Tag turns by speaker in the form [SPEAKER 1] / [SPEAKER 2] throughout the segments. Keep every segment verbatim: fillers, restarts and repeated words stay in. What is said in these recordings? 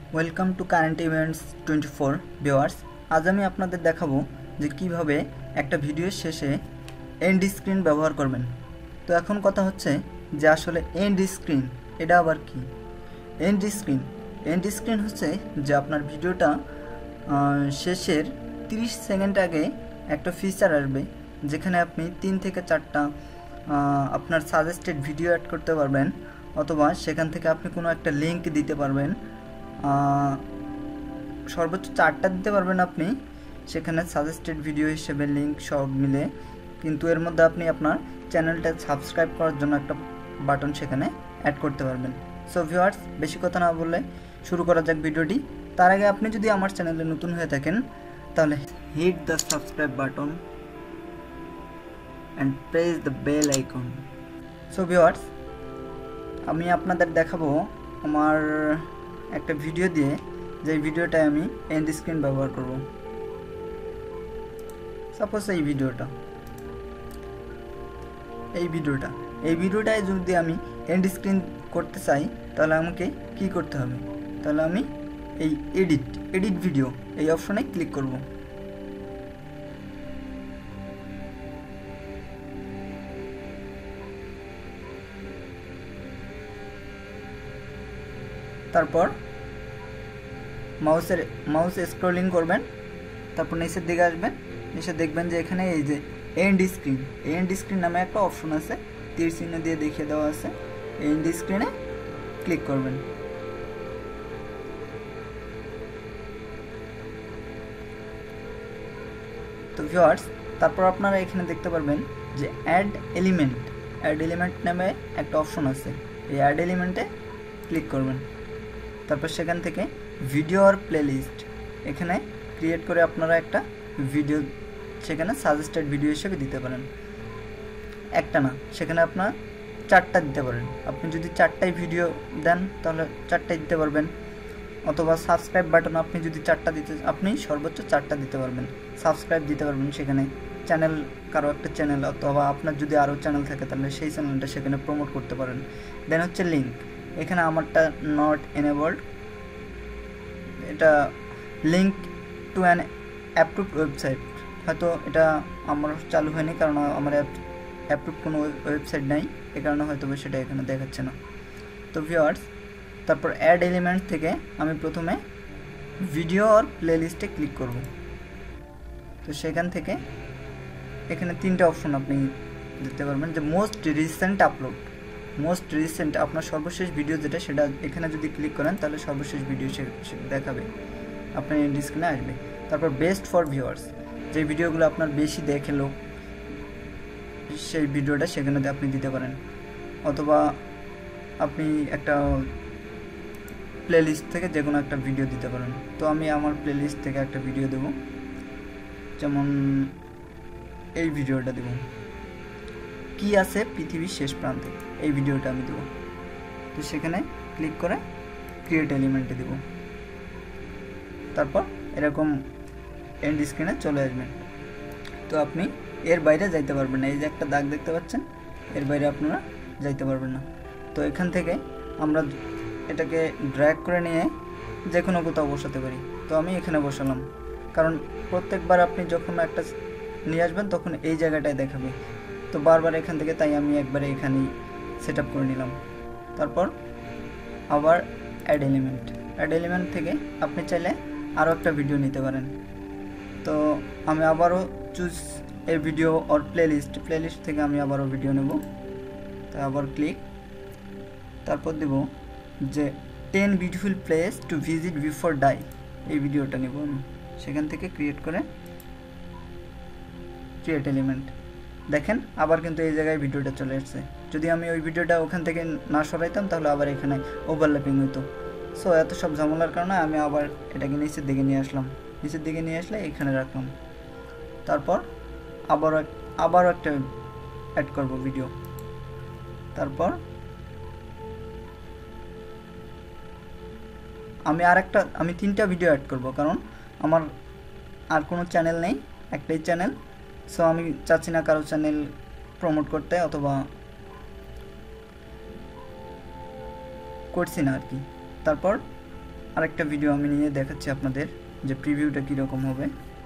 [SPEAKER 1] Welcome to current events twenty four viewers. আজ আমি আপনাদের দেখাবো যে কিভাবে একটা ভিডিওর শেষে এন্ড স্ক্রিন ব্যবহার করবেন। তো এখন কথা হচ্ছে যে আসলে এন্ড স্ক্রিন এটা আবার কি? এন্ড স্ক্রিন এন্ড স্ক্রিন হচ্ছে যে আপনার ভিডিওটা শেষের তিরিশ সেকেন্ড আগে একটা ফিচার আসবে, যেখানে আপনি তিন থেকে চারটা আপনার সাজেস্টেড ভিডিও অ্যাড করতে পারবেন, অথবা সেখান থেকে আপনি কোনো একটা লিঙ্ক দিতে পারবেন। সর্বোচ্চ চারটা দিতে পারবেন আপনি সেখানে সাজেস্টেড ভিডিও হিসেবে লিঙ্ক সব মিলে, কিন্তু এর মধ্যে আপনি আপনার চ্যানেলটা সাবস্ক্রাইব করার জন্য একটা বাটন সেখানে অ্যাড করতে পারবেন। সো ভিউয়ার্স, বেশি কথা না বললে শুরু করা যাক ভিডিওটি। তার আগে আপনি যদি আমার চ্যানেলে নতুন হয়ে থাকেন তাহলে hit the subscribe button and press the bell icon. So viewers, আমি আপনাদের দেখাবো আমার একটা ভিডিও দিয়ে, যে ভিডিওটায় আমি এন্ড স্ক্রিন ব্যবহার করব। সাপোজ এই ভিডিওটা এই ভিডিওটা এই ভিডিওটায় যদি আমি এন্ড স্ক্রিন করতে চাই তাহলে আমাকে কি করতে হবে? তাহলে আমি এই এডিট এডিট ভিডিও এই অপশনে ক্লিক করব। তারপর মাউসের মাউস স্ক্রলিং করবেন, তারপর নিচের দিকে আসবেন, নিচে দেখবেন যে এখানে এই যে এন্ড স্ক্রিন এন্ড স্ক্রিন নামে একটা অপশন আছে, তীর চিহ্ন দিয়ে দেখিয়ে দেওয়া আছে। এন্ড স্ক্রিনে ক্লিক করবেন। তো ভিউয়ার্স, তারপর আপনারা এখানে দেখতে পারবেন যে অ্যাড এলিমেন্ট অ্যাড এলিমেন্ট নামে একটা অপশন আছে। এই অ্যাড এলিমেন্টে ক্লিক করবেন। তারপর সেখান থেকে ভিডিও আর প্লেলিস্ট এখানে ক্রিয়েট করে আপনারা একটা ভিডিও সেখানে সাজেস্টেড ভিডিও হিসেবে দিতে পারেন। একটা না, সেখানে আপনার চারটা দিতে পারেন। আপনি যদি চারটাই ভিডিও দেন তাহলে চারটাই দিতে পারবেন, অথবা সাবস্ক্রাইব বাটন আপনি যদি চারটা দিতে আপনি সর্বোচ্চ চারটা দিতে পারবেন। সাবস্ক্রাইব দিতে পারবেন সেখানে, চ্যানেল কারো একটা চ্যানেল অথবা আপনার যদি আরও চ্যানেল থাকে তাহলে সেই চ্যানেলটা সেখানে প্রমোট করতে পারেন। দেন হচ্ছে লিঙ্ক, এখানে আমারটা নট এনেবলড, এটা link to an approved website. হয়তো এটা আমার চালু হয়নি কারণ আমার অ্যাপ্রুভ কোনো ওয়েবসাইট নাই, এ কারণে হয়তো সেটা এখানে দেখাচ্ছে না। তো ভিউয়ার্স, তারপর অ্যাড এলিমেন্ট থেকে আমি প্রথমে ভিডিও আর প্লেলিস্টে ক্লিক করব। তো সেখান থেকে এখানে তিনটা অপশন আপনি দিতে পারবেন, যে most recent upload most recent আপনার সর্বশেষ ভিডিও যেটা, সেটা এখানে যদি ক্লিক করেন তাহলে সর্বশেষ ভিডিও সে দেখাবে, আপনার এন্ড স্ক্রিনে আসবে। তারপর বেস্ট ফর ভিউয়ার্স, যে ভিডিওগুলো আপনার বেশি দেখে লোক, সেই ভিডিওটা সেখানে আপনি দিতে পারেন, অথবা আপনি একটা প্লেলিস্ট থেকে যে কোনো একটা ভিডিও দিতে পারেন। তো আমি আমার প্লেলিস্ট থেকে একটা ভিডিও দেব, যেমন এই ভিডিওটা দেব, কি আছে পৃথিবীর শেষ প্রান্তে, এই ভিডিওটা আমি দেব। তো সেখানে ক্লিক করে ক্রিয়েট এলিমেন্টে দেব। তারপর এরকম এন্ড স্ক্রিনে চলে আসবেন। তো আপনি এর বাইরে যাইতে পারবেন না, এই যে একটা দাগ দেখতে পাচ্ছেন, এর বাইরে আপনারা যাইতে পারবেন না। তো এখান থেকে আমরা এটাকে ড্র্যাগ করে নিয়ে যে কোনো কোথাও বসাতে পারি। তো আমি এখানে বসালাম, কারণ প্রত্যেকবার আপনি যখন একটা নিয়ে আসবেন তখন এই জায়গাটায় দেখাবে, তো বারবার এখান থেকে, তাই আমি একবারে এখানেই সেট আপ করে নিলাম। তারপর আবার অ্যাড এলিমেন্ট অ্যাড এলিমেন্ট থেকে আপনি চাইলে আরও একটা ভিডিও নিতে পারেন। তো আমি আবারও choose a video or playlist playlist থেকে আমি আবারও ভিডিও নেব। তো আবার ক্লিক, তারপর দেব যে ten beautiful place to visit before die, এই ভিডিওটা নেব আমি। সেখান থেকে ক্রিয়েট করে ক্রিয়েট এলিমেন্ট, দেখেন আবার কিন্তু এই জায়গায় ভিডিওটা চলে আসছে। যদি আমি ওই ভিডিওটা ওখান থেকে না সরাইতাম তাহলে আবার এখানে ওভারল্যাপিং হতো। সো এত সব ঝামেলার কারণে আমি আবার এটাকে নিচের দিকে নিয়ে আসলাম, নিচের দিকে নিয়ে আসলে এখানে রাখলাম। তারপর আবারও আবারও একটা অ্যাড করব ভিডিও। তারপর আমি আর একটা আমি তিনটা ভিডিও অ্যাড করব, কারণ আমার আর কোনো চ্যানেল নেই, একটাই চ্যানেল। সো আমি চাচ্ছি না কারো চ্যানেল প্রমোট করতে, অথবা করছি না আর কি। তারপর আরেকটা ভিডিও আমি নিয়ে দেখাচ্ছি আপনাদের যে প্রিভিউটা কীরকম হবে।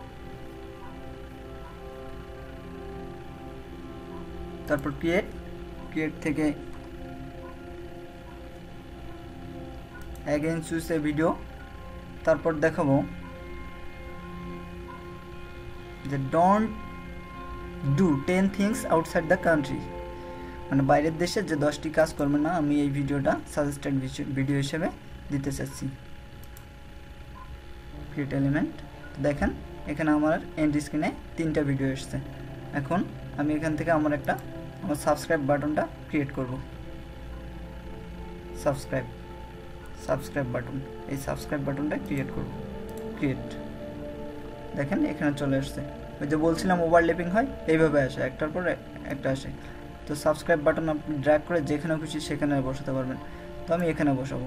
[SPEAKER 1] তারপর ক্রিয়েট ক্রিয়েট থেকে অ্যাগেন চুজ এ ভিডিও। তারপর দেখাবো যে don't do ten things outside the country, মানে বাইরের দেশে যে দশটি কাজ করবে না, আমি এই ভিডিওটা সাজেস্টেড ভিডিও হিসেবে দিতে চাচ্ছি। ক্রিয়েট এলিমেন্ট, দেখেন এখানে আমার এন্ড স্ক্রিনে তিনটা ভিডিও এসছে। এখন আমি এখান থেকে আমার একটা আমার সাবস্ক্রাইব বাটনটা ক্রিয়েট করব। সাবস্ক্রাইব সাবস্ক্রাইব বাটন, এই সাবস্ক্রাইব বাটনটা ক্রিয়েট করব। ক্রিয়েট, দেখেন এখানে চলে আসছে। ওই যে বলছিলাম ওভারল্যাপিং হয়, এইভাবে আসে, একটার পর একটা আসে। তো সাবস্ক্রাইব বাটন আপনি ড্র্যাগ করে যেখানে খুশি সেখানে বসাতে পারবেন। তো আমি এখানে বসাবো,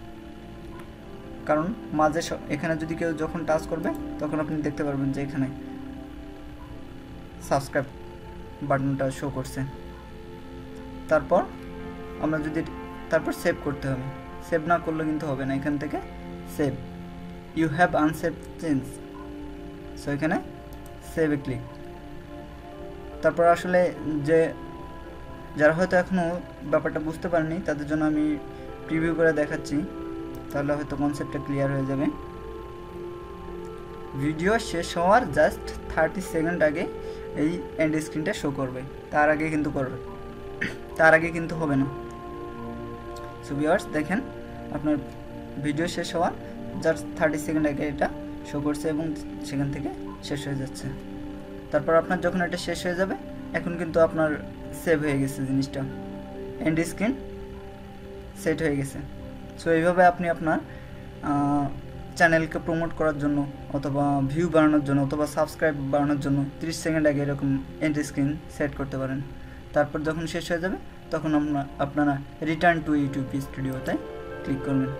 [SPEAKER 1] কারণ মাঝে এখানে যদি কেউ যখন টাচ করবে তখন আপনি দেখতে পারবেন যে এখানে সাবস্ক্রাইব বাটনটা শো করছে। তারপর আমরা যদি তারপর সেভ করতে হবে, সেভ না করলে কিন্তু হবে না। এখান থেকে save, you have unsave change, so এখানে সেভে ক্লিক। তারপর আসলে যে যারা হয়তো এখনও ব্যাপারটা বুঝতে পারেনি তাদের জন্য আমি প্রিভিউ করে দেখাচ্ছি, তাহলে হয়তো কনসেপ্টটা ক্লিয়ার হয়ে যাবে। ভিডিও শেষ হওয়ার জাস্ট থার্টি সেকেন্ড আগে এই এন্ড স্ক্রিনটা শো করবে, তার আগে কিন্তু করবে তার আগে কিন্তু হবে না। সো ভিউয়ার্স দেখেন আপনার ভিডিও শেষ হওয়ার জাস্ট থার্টি সেকেন্ড আগে এটা শো করছে এবং সেখান থেকে শেষ হয়ে যাচ্ছে। তারপর আপনার যখন এটা শেষ হয়ে যাবে, এখন কিন্তু আপনার সেভ হয়ে গেছে জিনিসটা, এন্ড স্ক্রিন সেট হয়ে গেছে। সো এইভাবে আপনি আপনার চ্যানেলকে প্রমোট করার জন্য অথবা ভিউ বাড়ানোর জন্য অথবা সাবস্ক্রাইব বাড়ানোর জন্য ত্রিশ সেকেন্ড আগে এরকম এন্ড স্ক্রিন সেট করতে পারেন। তারপর যখন শেষ হয়ে যাবে তখন আপনার আপনারা রিটার্ন টু ইউটিউব স্টুডিওতে ক্লিক করবেন।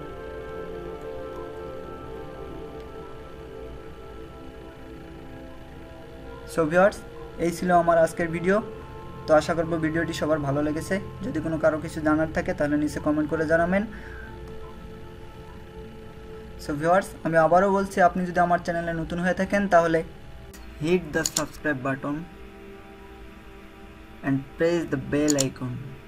[SPEAKER 1] সো ভিউয়ার্স এই ছিল আমার আজকের ভিডিও। তো আশা করব ভিডিওটি সবার ভালো লেগেছে। যদি কোনো কারো কিছু জানার থাকে তাহলে নিচে কমেন্ট করে জানাবেন। সো ভিউয়ার্স আমি আবারও বলছি, আপনি যদি আমার চ্যানেলে নতুন হয়ে থাকেন তাহলে hit the subscribe button and press the bell icon.